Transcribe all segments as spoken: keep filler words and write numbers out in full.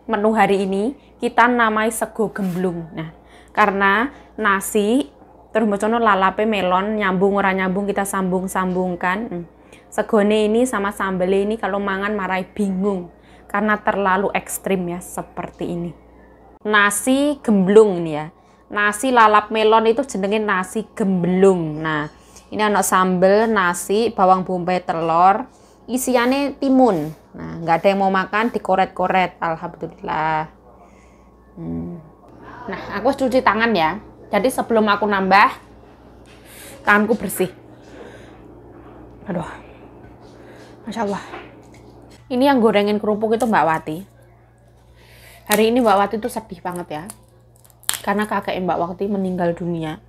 menu hari ini kita namai sego gemblung. Nah, karena nasi terus bocono lalape melon nyambung ora nyambung kita sambung-sambungkan. Hmm. Segone ini sama sambal ini kalau mangan marai bingung karena terlalu ekstrim ya seperti ini. Nasi gemblung ini ya. Nasi lalap melon itu jenenge nasi gemblung. Nah, ini ada sambal, nasi, bawang bombay, telur, isiannya timun. Nah, nggak ada yang mau makan, dikoret-koret. Alhamdulillah. Hmm. Nah, aku cuci tangan ya. Jadi sebelum aku nambah, tanganku bersih. Aduh, Masya Allah. Ini yang gorengin kerupuk itu Mbak Wati. Hari ini Mbak Wati itu sedih banget ya. Karena kakek Mbak Wati meninggal dunia.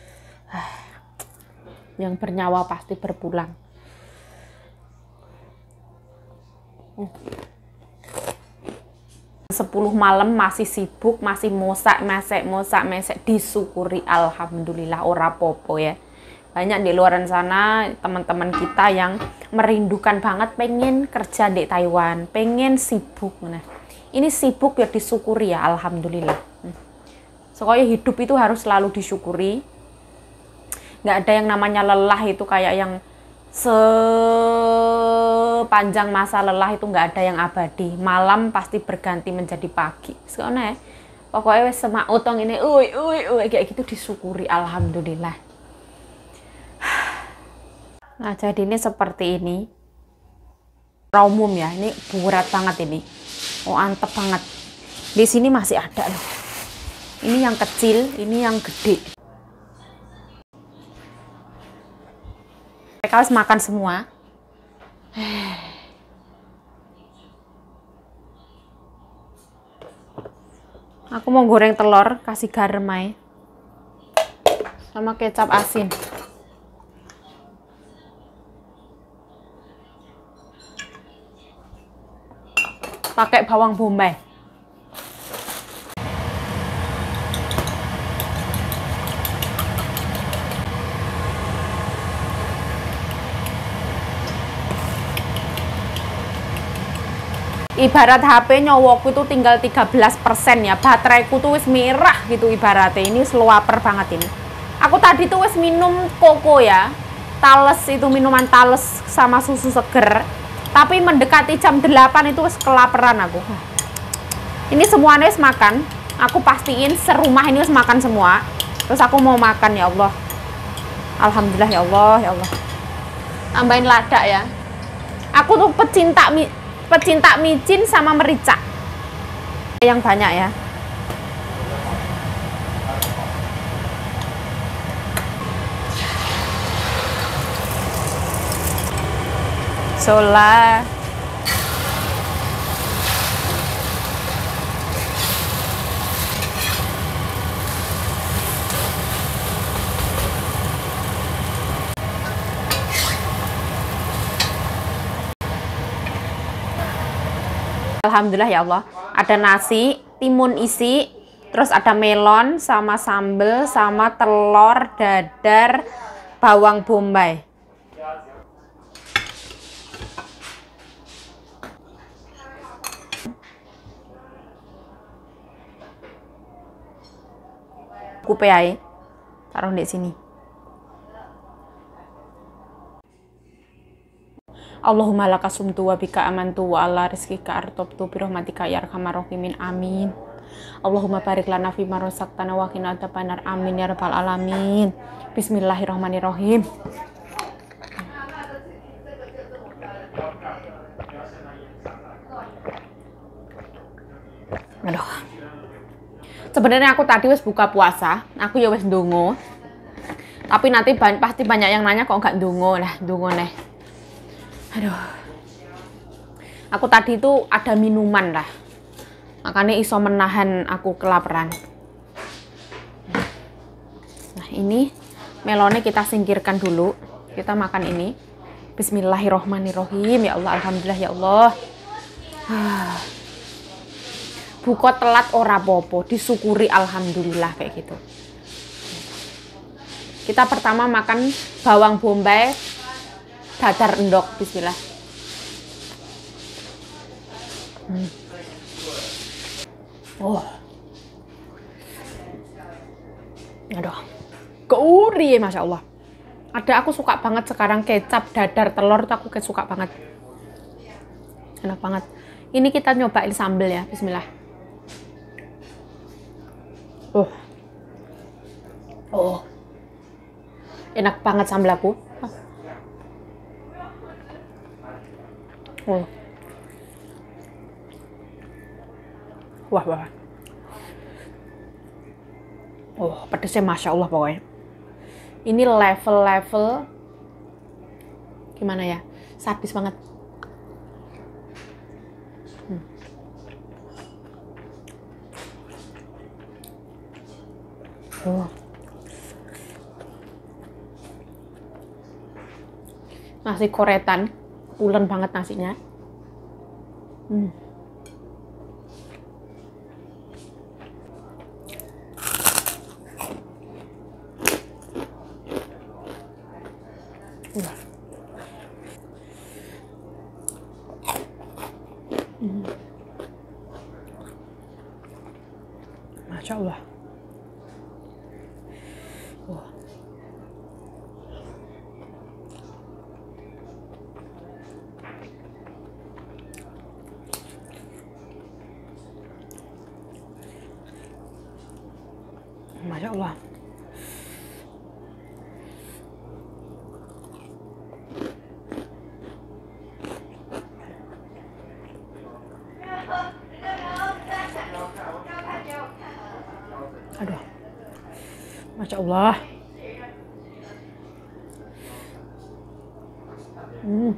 Yang bernyawa pasti berpulang. sepuluh malam masih sibuk, masih mosak, mesek, mosak, mesek, disyukuri alhamdulillah ora popo ya. Banyak di luar sana teman-teman kita yang merindukan banget pengen kerja di Taiwan, pengen sibuk. Nah, ini sibuk ya disyukuri ya alhamdulillah. Soalnya hidup itu harus selalu disyukuri. Nggak ada yang namanya lelah itu kayak yang sepanjang masa lelah itu nggak ada yang abadi. Malam pasti berganti menjadi pagi. Soalnya pokoknya semak utang ini, uy, uy, uy, kayak gitu disyukuri alhamdulillah. Nah jadi ini seperti ini. Umum ya, ini berat banget ini. Oh antep banget. Di sini masih ada loh. Ini yang kecil, ini yang gede. Mereka harus makan semua. Aku mau goreng telur, kasih garam aja. Sama kecap asin. Pakai bawang bombay. Ibarat H P nyowokku itu tinggal tiga belas persen ya, bateraiku tuh wis merah gitu ibaratnya. Ini seluaper banget ini. Aku tadi tuh wis minum koko ya, tales itu minuman tales sama susu seger. Tapi mendekati jam delapan itu wis kelaparan aku. Ini semuanya wis makan. Aku pastiin serumah ini wis makan semua. Terus aku mau makan ya Allah. Alhamdulillah ya Allah, ya Allah. Tambahin lada ya. Aku tuh pecinta mie pecinta micin sama merica yang banyak ya. Sola. Alhamdulillah ya Allah, ada nasi, timun isi, terus ada melon, sama sambal, sama telur, dadar, bawang bombay. Kupe ae, taruh di sini. Allahumma laka sumtu wa bika amantu wa ala rizkika artobtu birahmatika ya arhamar rahimin amin. Allahumma barik lana fi ma razaqtana wa qina adzabannar amin ya rabbal alamin. Bismillahirrahmanirrahim. Aduh. Sebenarnya aku tadi wis buka puasa, aku ya wis ndonga. Tapi nanti pasti banyak yang nanya kok nggak ndonga lah, ndonga neh. Aduh, aku tadi itu ada minuman lah, makanya iso menahan aku kelaparan. Nah ini melonnya kita singkirkan dulu, kita makan ini. Bismillahirrohmanirrohim. Ya Allah, alhamdulillah ya Allah. Buka telat ora popo, disyukuri alhamdulillah kayak gitu. Kita pertama makan bawang bombay dadar endok, bismillah. Hmm. Oh. Aduh. Gurih, Masya Allah. Ada, aku suka banget sekarang kecap dadar telur tuh aku suka banget. Enak banget. Ini kita nyobain sambal ya. Bismillah. Oh. Oh. Enak banget sambal aku. Oh. Wah, wah. Oh, pedesnya Masya Allah pokoknya. Ini level-level gimana ya? Sadis banget. Hmm. Oh. Nasi koretan, pulen banget nasinya. Hmm. Hmm. Masya Allah. Oh. Masya Allah. Aduh, Masya Allah. Hmm.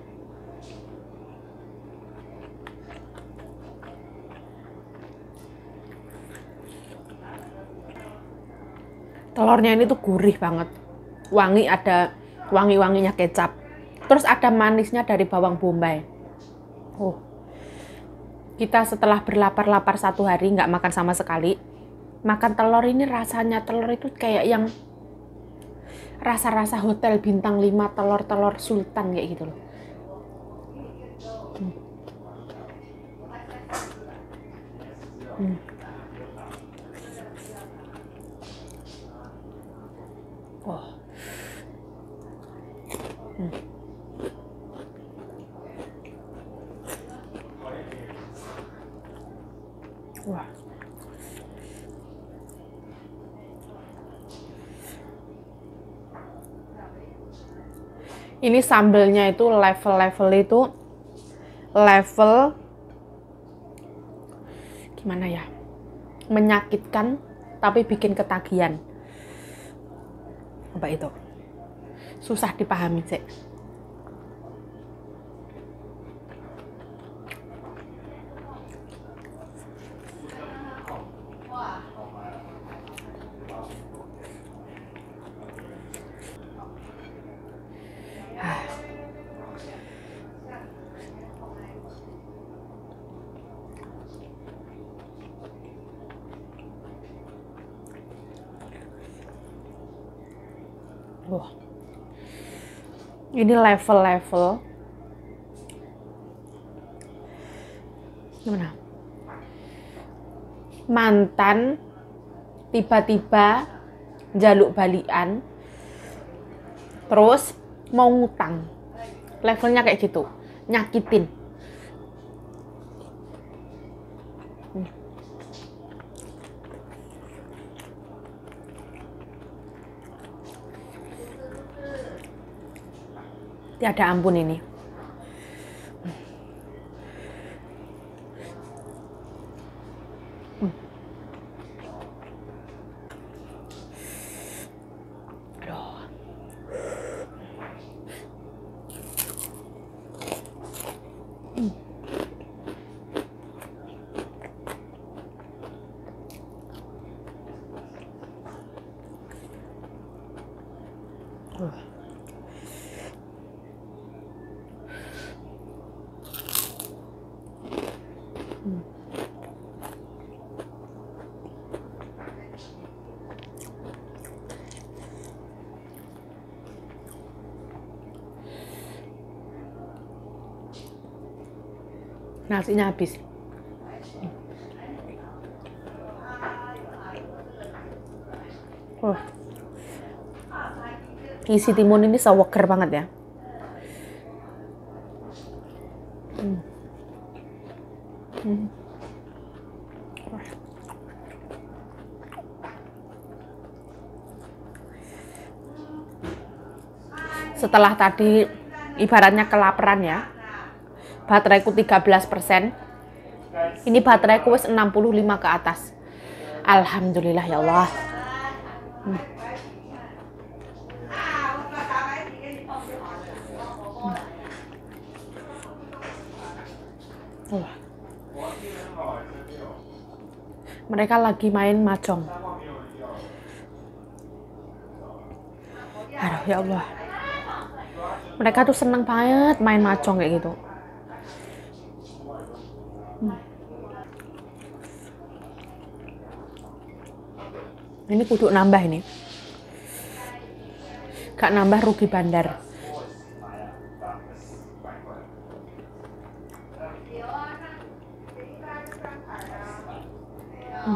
Telurnya ini tuh gurih banget, wangi, ada wangi-wanginya kecap, terus ada manisnya dari bawang bombay. Oh, kita setelah berlapar-lapar satu hari nggak makan sama sekali, makan telur ini rasanya telur itu kayak yang rasa-rasa hotel bintang lima, telur-telur sultan kayak gitu loh. Hmm. Hmm. Oh. Hmm. Wah. Ini sambelnya itu level-level itu level gimana ya? Menyakitkan tapi bikin ketagihan. Apa itu? Susah dipahami sih. Wah. Ini level-level gimana? Mantan tiba-tiba jaluk balikan, terus mau ngutang. Levelnya kayak gitu, nyakitin. Hmm. Tiada ampun ini. Hmm. Aduh. Hmm. Uh. Hmm. Nasinya habis. Uh. Isi timun ini seger banget ya. Hmm. Hmm. Setelah tadi ibaratnya kelaparan ya, bateraiku tiga belas persen, ini bateraiku wis enam puluh lima ke atas. Alhamdulillah ya Allah. Hmm. Oh. Mereka lagi main mahjong. Aduh ya Allah. Mereka tuh seneng banget main mahjong kayak gitu. Hmm. Ini kudu nambah ini. Gak nambah rugi bandar. Hmm.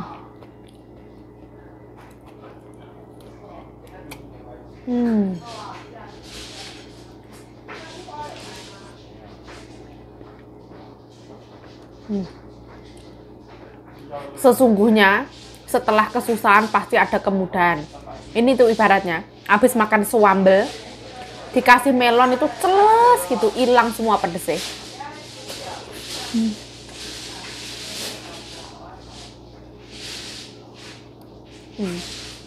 Hmm. Hmm. Sesungguhnya setelah kesusahan pasti ada kemudahan. Ini tuh ibaratnya habis makan suambel dikasih melon itu celes gitu, hilang semua pedesnya. Hmm. Hmm.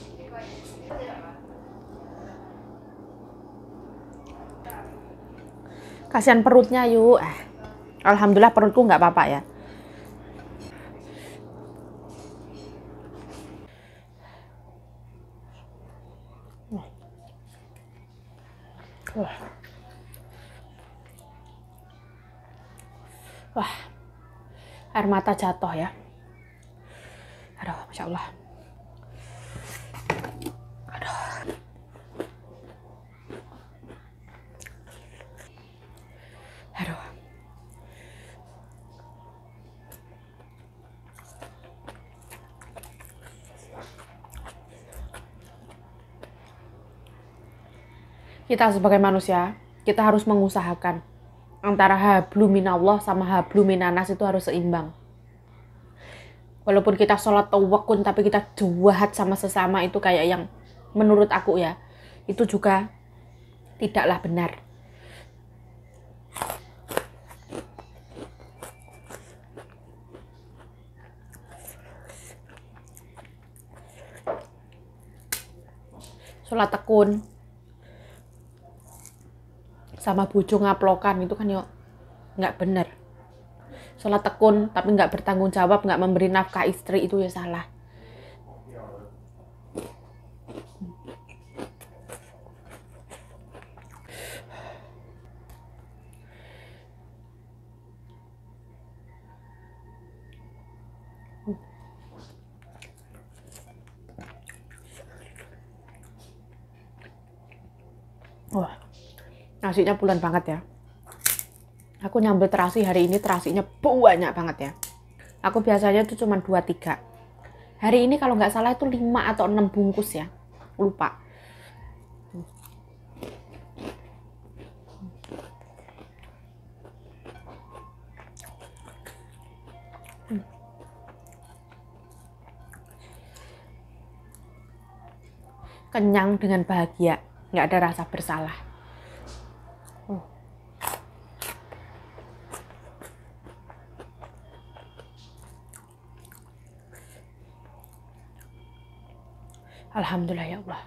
Kasihan perutnya yuk. Eh, alhamdulillah perutku nggak apa-apa ya. Wah. Wah. Air mata jatuh ya. Aduh, Masya Allah. Aduh. Aduh. Kita sebagai manusia, kita harus mengusahakan antara hablu minallah sama hablu minanas itu harus seimbang. Walaupun kita sholat tawakun tapi kita jahat sama sesama, itu kayak yang menurut aku ya, itu juga tidaklah benar. Sholat tekun sama bojo ngaplokan itu kan yuk nggak bener. Sholat tekun tapi nggak bertanggung jawab, nggak memberi nafkah istri, itu ya salah. Wah, nasinya bulan banget ya. Aku nyambel terasi hari ini, terasinya banyak banget ya. Aku biasanya tuh cuma dua tiga. Hari ini kalau nggak salah itu lima atau enam bungkus ya. Lupa. Hmm. Kenyang dengan bahagia, nggak ada rasa bersalah. Oh. Alhamdulillah ya Allah.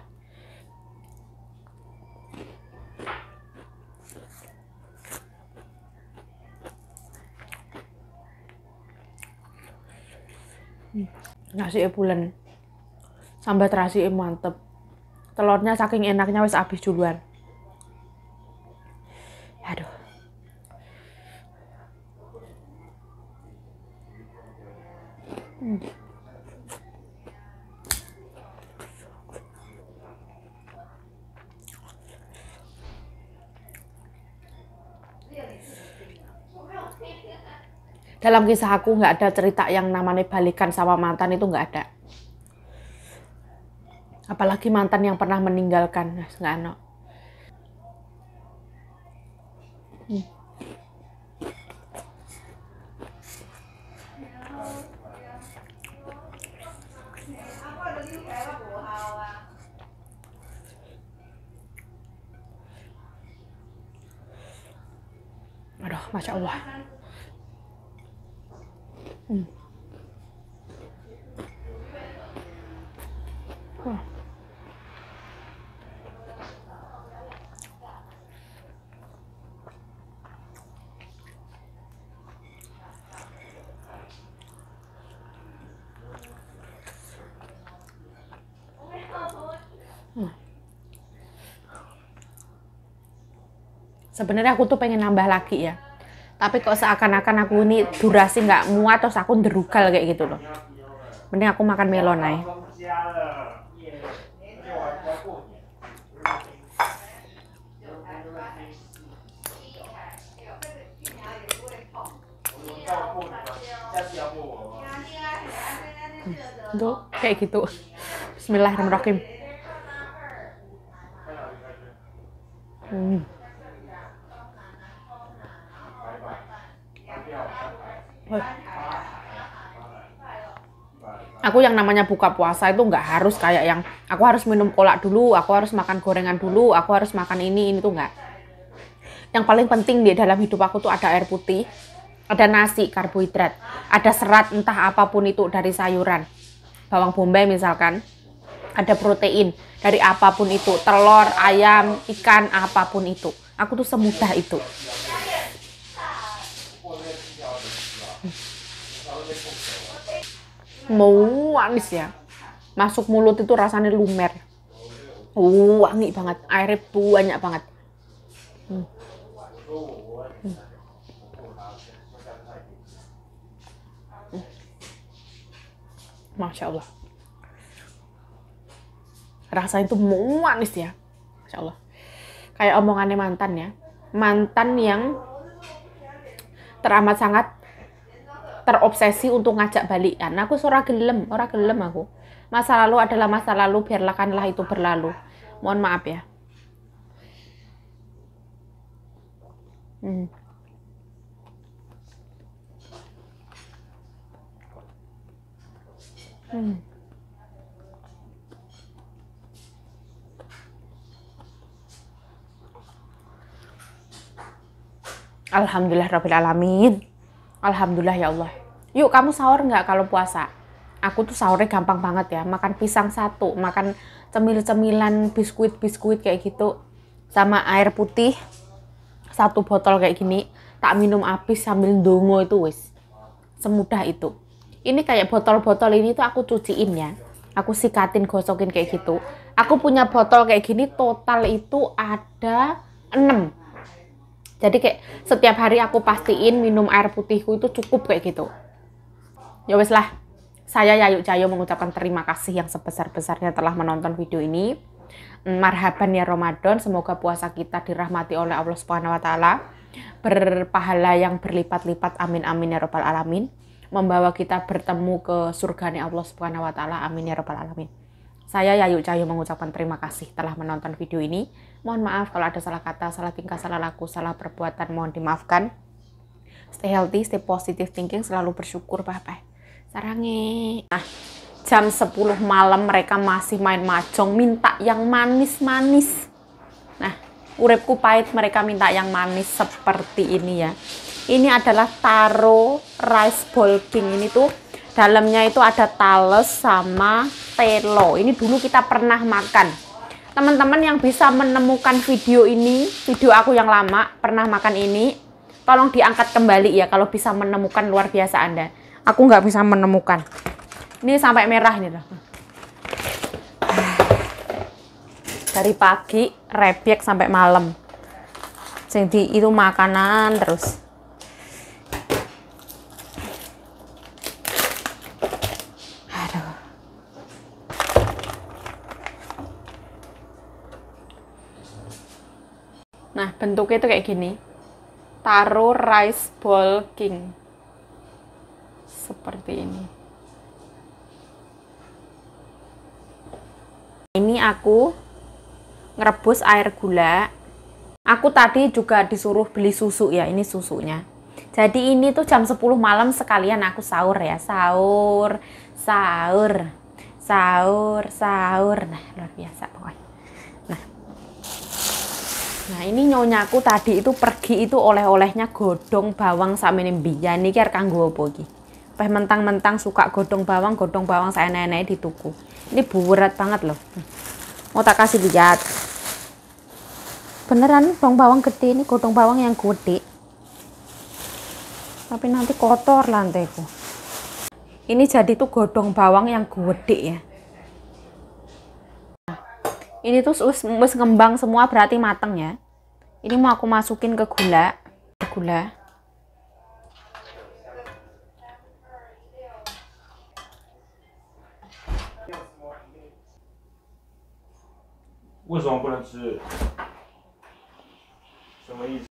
Hmm. Nasi bulan, sambal terasi mantep. Telurnya saking enaknya wis habis duluan. Aduh. Hmm. Dalam kisah aku nggak ada cerita yang namanya balikan sama mantan, itu nggak ada. Apalagi mantan yang pernah meninggalkan, nah, nggak enak. Hmm. Aduh, Masya Allah. Hmm. Huh. Hmm. Sebenarnya aku tuh pengen nambah lagi ya, tapi kok seakan-akan aku ini durasi nggak muat, terus aku derugal kayak gitu loh. Mending aku makan melon aja. Hmm. Tuh kayak gitu. Bismillahirrahmanirrahim. Hmm. Aku yang namanya buka puasa itu nggak harus kayak yang aku harus minum kolak dulu, aku harus makan gorengan dulu, aku harus makan ini, ini tuh nggak. Yang paling penting di dalam hidup aku tuh ada air putih, ada nasi, karbohidrat, ada serat entah apapun itu dari sayuran, bawang bombay misalkan, ada protein dari apapun itu, telur, ayam, ikan, apapun itu. Aku tuh semudah itu. Mau manis ya, masuk mulut itu rasanya lumer, uh, wangi banget, airnya banyak banget. Hmm. Hmm. Hmm. Masya Allah, rasanya itu manis ya, Masya Allah. Kayak omongannya mantan ya, mantan yang teramat sangat terobsesi untuk ngajak balikan. Aku ora gelem, ora gelem aku. Masa lalu adalah masa lalu, biarkanlah itu berlalu. Mohon maaf ya. Hmm. Hmm. Alhamdulillahirrahmanirrahim. Alhamdulillah ya Allah. Yuk kamu sahur nggak kalau puasa? Aku tuh sahurnya gampang banget ya. Makan pisang satu, makan cemil-cemilan, biskuit-biskuit kayak gitu. Sama air putih, satu botol kayak gini. Tak minum habis sambil ndongo itu wis. Semudah itu. Ini kayak botol-botol ini tuh aku cuciin ya. Aku sikatin, gosokin kayak gitu. Aku punya botol kayak gini total itu ada enam. Jadi kayak setiap hari aku pastiin minum air putihku itu cukup kayak gitu. Ya wes lah. Saya Yayu Cayo mengucapkan terima kasih yang sebesar-besarnya telah menonton video ini. Marhaban ya Ramadan, semoga puasa kita dirahmati oleh Allah Subhanahu wa taala. Berpahala yang berlipat-lipat, amin amin ya rabbal alamin. Membawa kita bertemu ke surganya Allah Subhanahu wa taala, amin ya rabbal alamin. Saya Yayu Cayo mengucapkan terima kasih telah menonton video ini. Mohon maaf kalau ada salah kata, salah tingkah, salah laku, salah perbuatan, mohon dimaafkan. Stay healthy, stay positive thinking, selalu bersyukur, bye-bye. Sarange. Nah, jam sepuluh malam mereka masih main mahjong, minta yang manis-manis. Nah, uripku pahit, mereka minta yang manis seperti ini ya. Ini adalah taro rice ball king. Ini tuh dalamnya itu ada tales sama telo. Ini dulu kita pernah makan. Teman-teman yang bisa menemukan video ini, video aku yang lama pernah makan ini, tolong diangkat kembali ya kalau bisa menemukan, luar biasa Anda. Aku nggak bisa menemukan. Ini sampai merah nih loh. Dari pagi rebyek sampai malam. Jadi itu makanan terus. Aduh. Nah, bentuknya itu kayak gini. Taro rice ball king. Seperti ini. Ini aku ngerebus air gula. Aku tadi juga disuruh beli susu ya, ini susunya. Jadi ini tuh jam sepuluh malam sekalian aku sahur ya, sahur, sahur, sahur, sahur. Nah, luar biasa pokoknya. Nah, nah ini nyonyaku tadi itu pergi itu oleh-olehnya godong bawang sama mbiyane iki arep kanggo apa iki? Peh mentang-mentang suka godong bawang, godong bawang saya nenek di tuku. Ini berat banget loh. Mau tak kasih lihat. Beneran dong bawang gede, ini godong bawang yang gede. Tapi nanti kotor lantaiku. Ini jadi tuh godong bawang yang gede ya. Ini tuh wis ngembang semua berarti mateng ya. Ini mau aku masukin ke gula. Gula. 为什么不能吃？什么意思？